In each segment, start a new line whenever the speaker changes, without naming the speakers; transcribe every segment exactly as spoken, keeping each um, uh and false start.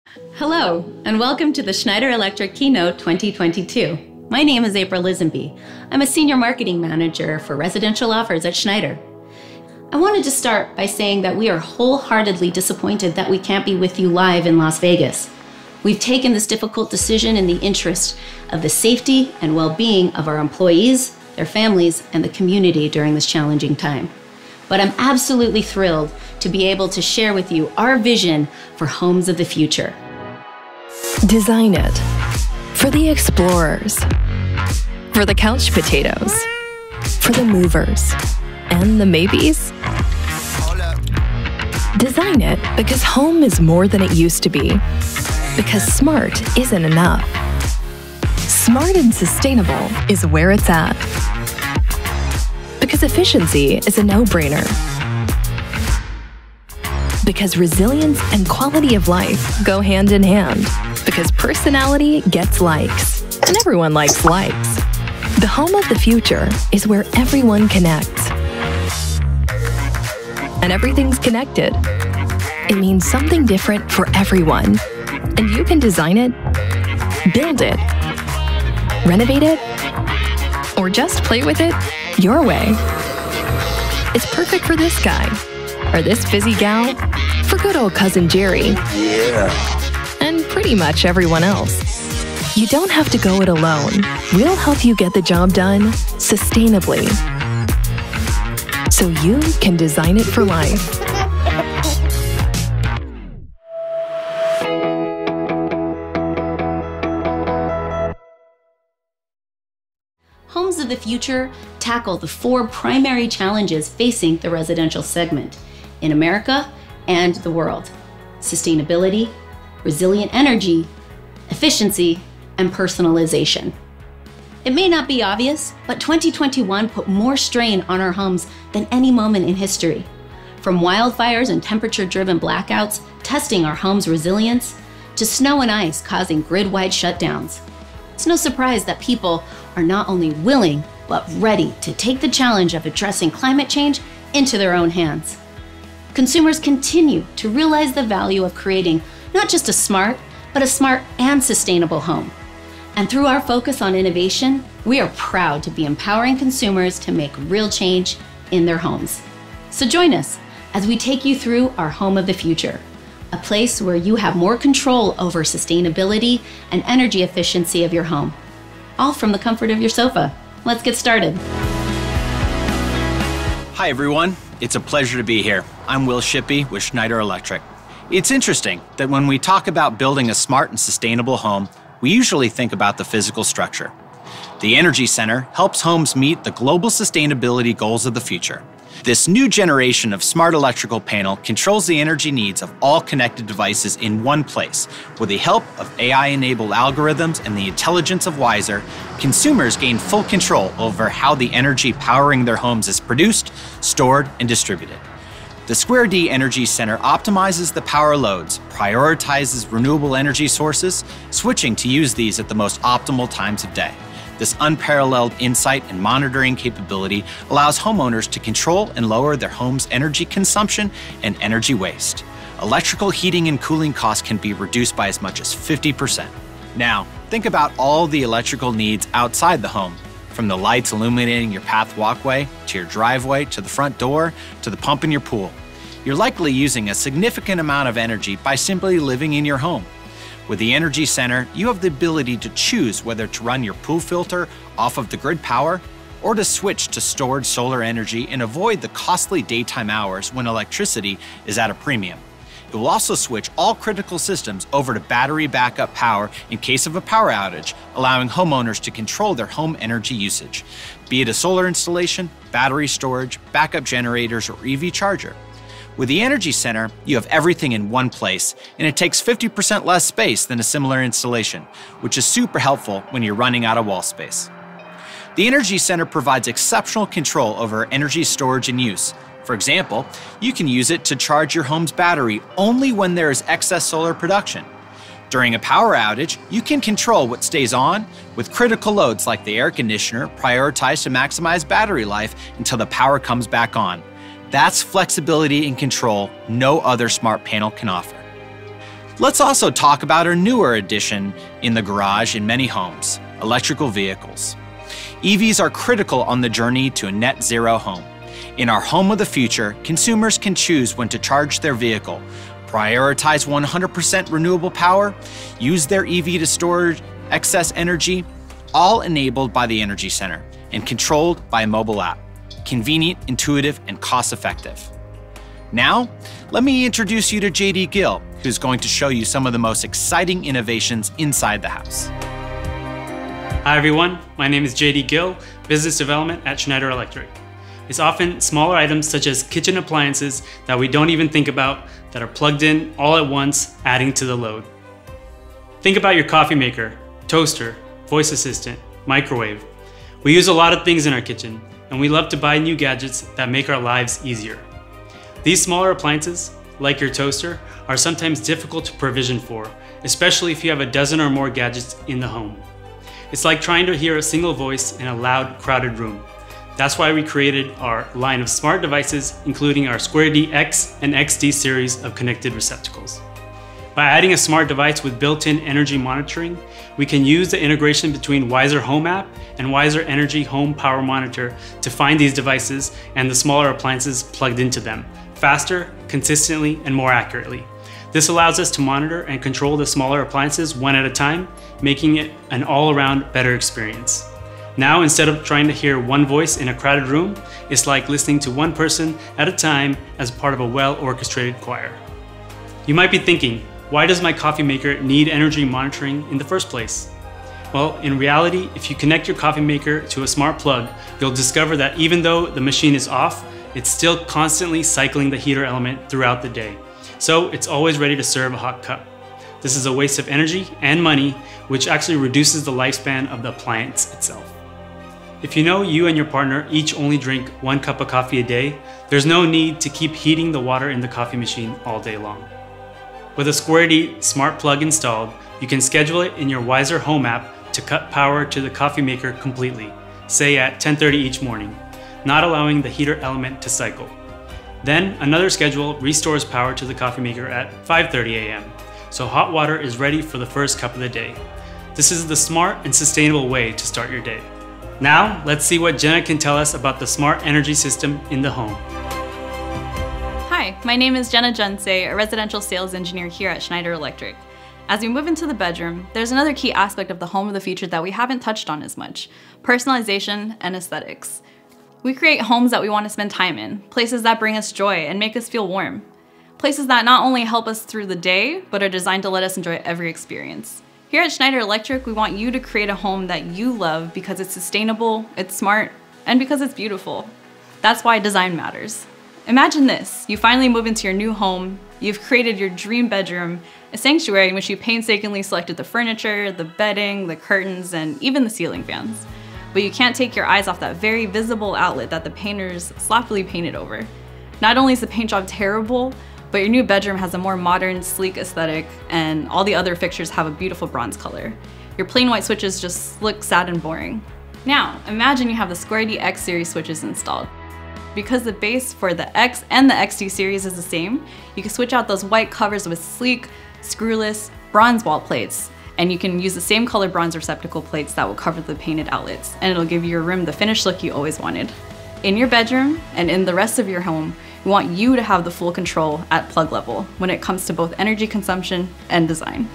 Hello, and welcome to the Schneider Electric Keynote twenty twenty-two. My name is April Lisenby. I'm a Senior Marketing Manager for Residential Offers at Schneider. I wanted to start by saying that we are wholeheartedly disappointed that we can't be with you live in Las Vegas. We've taken this difficult decision in the interest of the safety and well-being of our employees, their families, and the community during this challenging time. But I'm absolutely thrilled to be able to share with you our vision for homes of the future.
Design it for the explorers, for the couch potatoes, for the movers, and the maybes. Design it because home is more than it used to be, because smart isn't enough. Smart and sustainable is where it's at. Because efficiency is a no-brainer. Because resilience and quality of life go hand in hand. Because personality gets likes, and everyone likes likes. The home of the future is where everyone connects. And everything's connected. It means something different for everyone. And you can design it, build it, renovate it, or just play with it your way. It's perfect for this guy, or this busy gal, for good old cousin Jerry.
Yeah.
And pretty much everyone else. You don't have to go it alone. We'll help you get the job done sustainably, so you can design it for life.
Homes of the future tackle the four primary challenges facing the residential segment in America and the world: sustainability, resilient energy, efficiency, and personalization. It may not be obvious, but twenty twenty-one put more strain on our homes than any moment in history. From wildfires and temperature-driven blackouts testing our homes' resilience, to snow and ice causing grid-wide shutdowns. It's no surprise that people are not only willing, but ready to take the challenge of addressing climate change into their own hands. Consumers continue to realize the value of creating not just a smart, but a smart and sustainable home. And through our focus on innovation, we are proud to be empowering consumers to make real change in their homes. So join us as we take you through our home of the future, a place where you have more control over sustainability and energy efficiency of your home, all from the comfort of your sofa. Let's get started.
Hi everyone, it's a pleasure to be here. I'm Will Shippey with Schneider Electric. It's interesting that when we talk about building a smart and sustainable home, we usually think about the physical structure. The Energy Center helps homes meet the global sustainability goals of the future. This new generation of smart electrical panel controls the energy needs of all connected devices in one place. With the help of A I-enabled algorithms and the intelligence of Wiser, consumers gain full control over how the energy powering their homes is produced, stored, and distributed. The Square D Energy Center optimizes the power loads, prioritizes renewable energy sources, switching to use these at the most optimal times of day. This unparalleled insight and monitoring capability allows homeowners to control and lower their home's energy consumption and energy waste. Electrical heating and cooling costs can be reduced by as much as fifty percent. Now, think about all the electrical needs outside the home, from the lights illuminating your path walkway, to your driveway, to the front door, to the pump in your pool. You're likely using a significant amount of energy by simply living in your home. With the Energy Center, you have the ability to choose whether to run your pool filter off of the grid power or to switch to stored solar energy and avoid the costly daytime hours when electricity is at a premium. It will also switch all critical systems over to battery backup power in case of a power outage, allowing homeowners to control their home energy usage, be it a solar installation, battery storage, backup generators, or E V charger. With the Energy Center, you have everything in one place, and it takes fifty percent less space than a similar installation, which is super helpful when you're running out of wall space. The Energy Center provides exceptional control over energy storage and use. For example, you can use it to charge your home's battery only when there is excess solar production. During a power outage, you can control what stays on, with critical loads like the air conditioner prioritized to maximize battery life until the power comes back on. That's flexibility and control no other smart panel can offer. Let's also talk about our newer addition in the garage in many homes, electrical vehicles. E Vs are critical on the journey to a net zero home. In our home of the future, consumers can choose when to charge their vehicle, prioritize one hundred percent renewable power, use their E V to store excess energy, all enabled by the Energy Center and controlled by a mobile app. Convenient, intuitive, and cost-effective. Now, let me introduce you to J D Gill, who's going to show you some of the most exciting innovations inside the house.
Hi everyone, my name is J D Gill, Business Development at Schneider Electric. It's often smaller items such as kitchen appliances that we don't even think about that are plugged in all at once, adding to the load. Think about your coffee maker, toaster, voice assistant, microwave. We use a lot of things in our kitchen, and we love to buy new gadgets that make our lives easier. These smaller appliances, like your toaster, are sometimes difficult to provision for, especially if you have a dozen or more gadgets in the home. It's like trying to hear a single voice in a loud, crowded room. That's why we created our line of smart devices, including our Square D X and X D series of connected receptacles. By adding a smart device with built-in energy monitoring, we can use the integration between Wiser Home app and Wiser Energy Home Power Monitor to find these devices and the smaller appliances plugged into them, faster, consistently, and more accurately. This allows us to monitor and control the smaller appliances one at a time, making it an all-around better experience. Now, instead of trying to hear one voice in a crowded room, it's like listening to one person at a time as part of a well-orchestrated choir. You might be thinking, why does my coffee maker need energy monitoring in the first place? Well, in reality, if you connect your coffee maker to a smart plug, you'll discover that even though the machine is off, it's still constantly cycling the heater element throughout the day. So it's always ready to serve a hot cup. This is a waste of energy and money, which actually reduces the lifespan of the appliance itself. If you know you and your partner each only drink one cup of coffee a day, there's no need to keep heating the water in the coffee machine all day long. With a Square D smart plug installed, you can schedule it in your Wiser Home app to cut power to the coffee maker completely, say at ten thirty each morning, not allowing the heater element to cycle. Then another schedule restores power to the coffee maker at five thirty a m, so hot water is ready for the first cup of the day. This is the smart and sustainable way to start your day. Now, let's see what Jenna can tell us about the smart energy system in the home.
Hi, my name is Jenna Junsei, a residential sales engineer here at Schneider Electric. As we move into the bedroom, there's another key aspect of the home of the future that we haven't touched on as much: personalization and aesthetics. We create homes that we want to spend time in, places that bring us joy and make us feel warm. Places that not only help us through the day, but are designed to let us enjoy every experience. Here at Schneider Electric, we want you to create a home that you love because it's sustainable, it's smart, and because it's beautiful. That's why design matters. Imagine this: you finally move into your new home, you've created your dream bedroom, a sanctuary in which you painstakingly selected the furniture, the bedding, the curtains, and even the ceiling fans. But you can't take your eyes off that very visible outlet that the painters sloppily painted over. Not only is the paint job terrible, but your new bedroom has a more modern, sleek aesthetic, and all the other fixtures have a beautiful bronze color. Your plain white switches just look sad and boring. Now, imagine you have the Square D X series switches installed. Because the base for the X and the X D series is the same, you can switch out those white covers with sleek, screwless bronze wall plates, and you can use the same color bronze receptacle plates that will cover the painted outlets, and it'll give your room the finished look you always wanted. In your bedroom and in the rest of your home, we want you to have the full control at plug level when it comes to both energy consumption and design.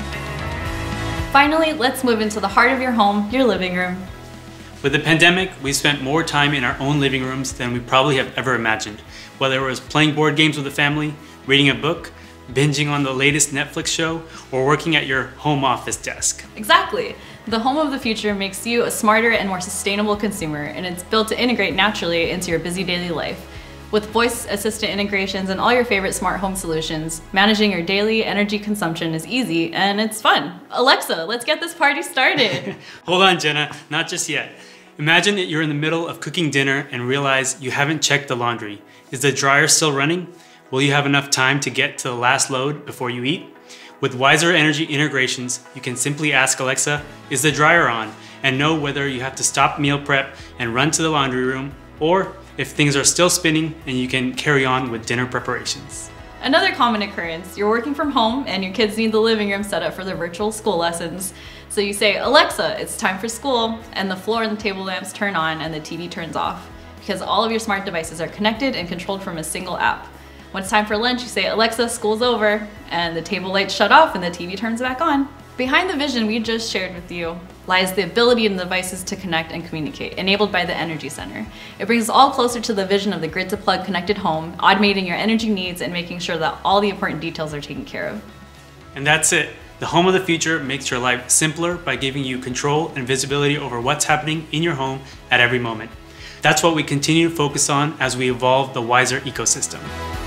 Finally, let's move into the heart of your home, your living room.
With the pandemic, we spent more time in our own living rooms than we probably have ever imagined, whether it was playing board games with the family, reading a book, binging on the latest Netflix show, or working at your home office desk.
Exactly. The home of the future makes you a smarter and more sustainable consumer, and it's built to integrate naturally into your busy daily life. With voice assistant integrations and all your favorite smart home solutions, managing your daily energy consumption is easy and it's fun. Alexa, let's get this party started.
Hold on, Jenna, not just yet. Imagine that you're in the middle of cooking dinner and realize you haven't checked the laundry. Is the dryer still running? Will you have enough time to get to the last load before you eat? With Wiser Energy integrations, you can simply ask Alexa, is the dryer on? And know whether you have to stop meal prep and run to the laundry room, or if things are still spinning and you can carry on with dinner preparations.
Another common occurrence, you're working from home and your kids need the living room set up for their virtual school lessons. So you say, Alexa, it's time for school, and the floor and the table lamps turn on and the T V turns off, because all of your smart devices are connected and controlled from a single app. When it's time for lunch, you say, Alexa, school's over, and the table lights shut off and the T V turns back on. Behind the vision we just shared with you lies the ability in the devices to connect and communicate, enabled by the Energy Center. It brings us all closer to the vision of the grid-to-plug connected home, automating your energy needs and making sure that all the important details are taken care of.
And that's it. The home of the future makes your life simpler by giving you control and visibility over what's happening in your home at every moment. That's what we continue to focus on as we evolve the Wiser ecosystem.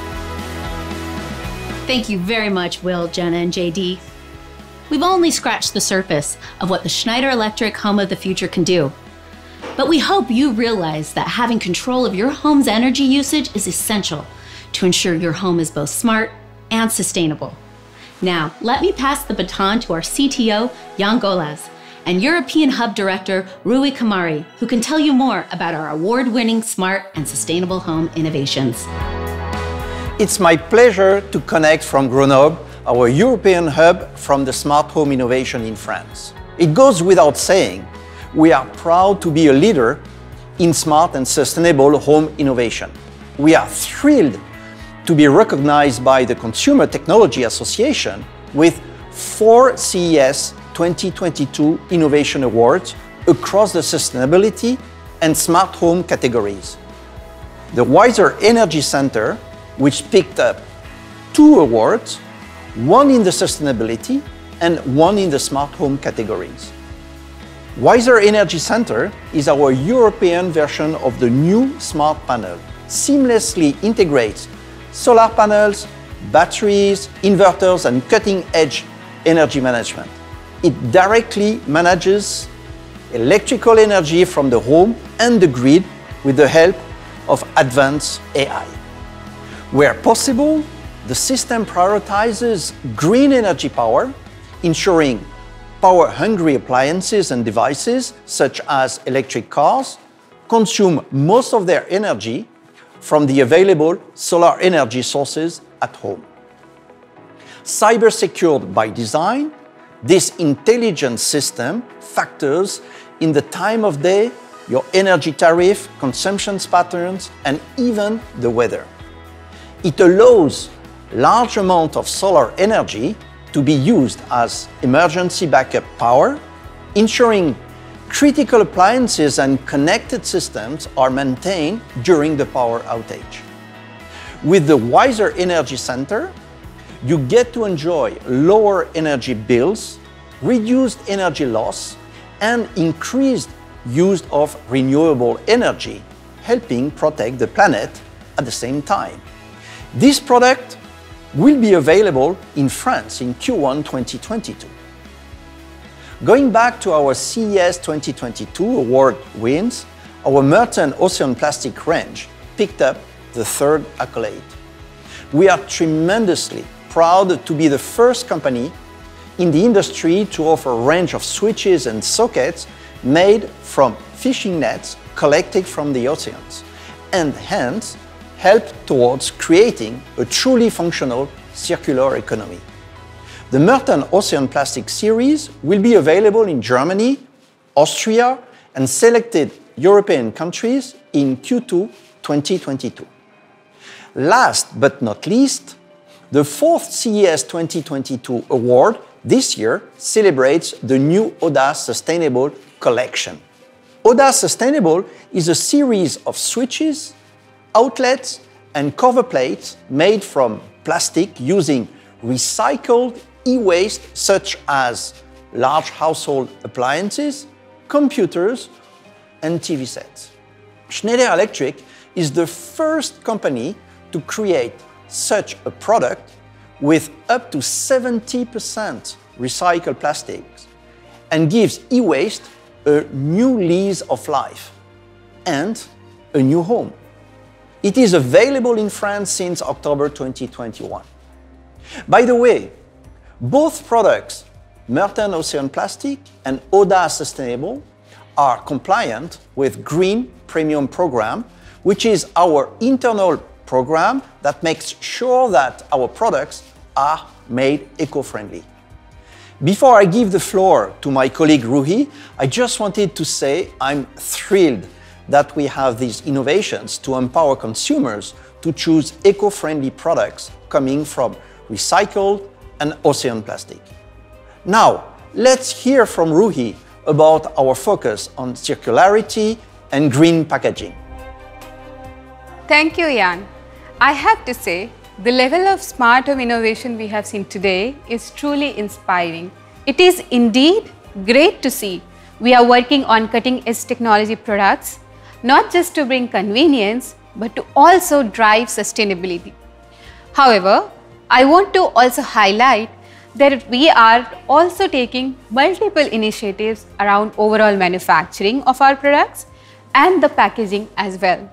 Thank you very much, Will, Jenna, and J D. We've only scratched the surface of what the Schneider Electric Home of the Future can do. But we hope you realize that having control of your home's energy usage is essential to ensure your home is both smart and sustainable. Now, let me pass the baton to our C T O, Jan Golas, and European Hub Director, Rui Kamari, who can tell you more about our award-winning smart and sustainable home innovations.
It's my pleasure to connect from Grenoble, our European hub from the smart home innovation in France. It goes without saying, we are proud to be a leader in smart and sustainable home innovation. We are thrilled to be recognized by the Consumer Technology Association with four C E S twenty twenty-two Innovation Awards across the sustainability and smart home categories. The Wiser Energy Center, which picked up two awards, one in the sustainability and one in the smart home categories. Wiser Energy Center is our European version of the new smart panel. Seamlessly integrates solar panels, batteries, inverters, and cutting-edge energy management. It directly manages electrical energy from the home and the grid with the help of advanced A I. Where possible, the system prioritizes green energy power, ensuring power-hungry appliances and devices, such as electric cars, consume most of their energy from the available solar energy sources at home. Cyber-secured by design, this intelligent system factors in the time of day, your energy tariff, consumption patterns, and even the weather. It allows large amount of solar energy to be used as emergency backup power, ensuring critical appliances and connected systems are maintained during the power outage. With the Wiser Energy Center, you get to enjoy lower energy bills, reduced energy loss, and increased use of renewable energy, helping protect the planet at the same time. This product will be available in France in Q one twenty twenty-two. Going back to our C E S twenty twenty-two award wins, our Merton Ocean Plastic range picked up the third accolade. We are tremendously proud to be the first company in the industry to offer a range of switches and sockets made from fishing nets collected from the oceans, and hence help towards creating a truly functional circular economy. The Merton Ocean Plastic series will be available in Germany, Austria, and selected European countries in Q two twenty twenty-two. Last but not least, the fourth C E S twenty twenty-two award this year celebrates the new Oda Sustainable collection. Oda Sustainable is a series of switches, outlets, and cover plates made from plastic using recycled e-waste such as large household appliances, computers, and T V sets. Schneider Electric is the first company to create such a product with up to seventy percent recycled plastics and gives e-waste a new lease of life and a new home. It is available in France since October twenty twenty-one. By the way, both products, Merton Ocean Plastic and Oda Sustainable, are compliant with Green Premium Program, which is our internal program that makes sure that our products are made eco-friendly. Before I give the floor to my colleague Ruhi, I just wanted to say I'm thrilled that we have these innovations to empower consumers to choose eco-friendly products coming from recycled and ocean plastic. Now, let's hear from Ruhi about our focus on circularity and green packaging.
Thank you, Jan. I have to say, the level of smart home innovation we have seen today is truly inspiring. It is indeed great to see we are working on cutting-edge technology products, not just to bring convenience, but to also drive sustainability. However, I want to also highlight that we are also taking multiple initiatives around overall manufacturing of our products and the packaging as well.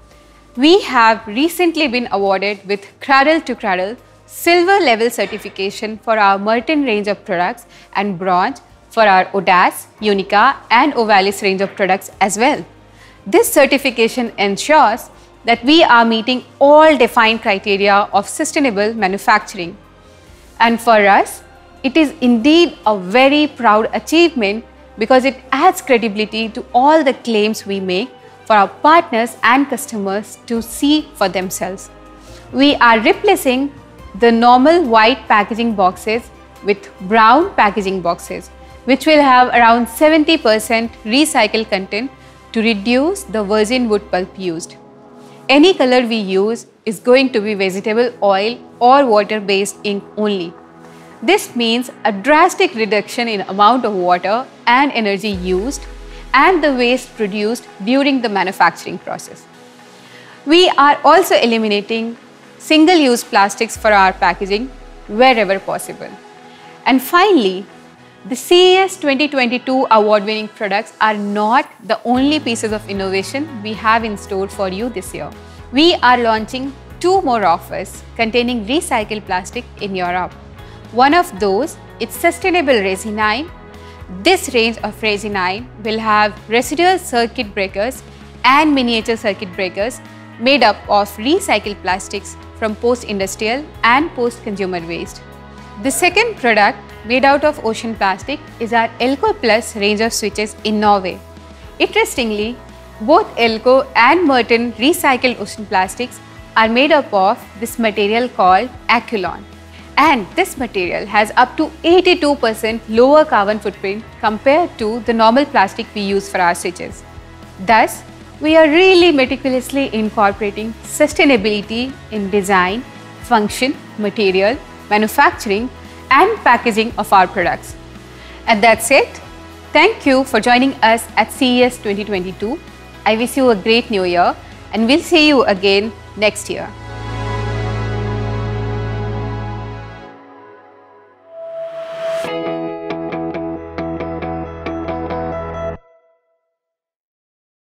We have recently been awarded with Cradle to Cradle silver level certification for our Merton range of products and bronze for our Audace, Unica and Ovalis range of products as well. This certification ensures that we are meeting all defined criteria of sustainable manufacturing. And for us, it is indeed a very proud achievement because it adds credibility to all the claims we make for our partners and customers to see for themselves. We are replacing the normal white packaging boxes with brown packaging boxes, which will have around seventy percent recycled content to reduce the virgin wood pulp used. Any color we use is going to be vegetable oil or water-based ink only. This means a drastic reduction in amount of water and energy used and the waste produced during the manufacturing process. We are also eliminating single-use plastics for our packaging wherever possible. And finally, the C E S twenty twenty-two award-winning products are not the only pieces of innovation we have in store for you this year. We are launching two more offers containing recycled plastic in Europe. One of those is Sustainable Resinine. This range of resinine will have residual circuit breakers and miniature circuit breakers made up of recycled plastics from post-industrial and post-consumer waste. The second product made out of ocean plastic is our Elco Plus range of switches in Norway. Interestingly, both Elco and Merton recycled ocean plastics are made up of this material called Aculon. And this material has up to eighty-two percent lower carbon footprint compared to the normal plastic we use for our switches. Thus, we are really meticulously incorporating sustainability in design, function, material, manufacturing, and packaging of our products. And that's it. Thank you for joining us at C E S twenty twenty-two. I wish you a great new year and we'll see you again next year.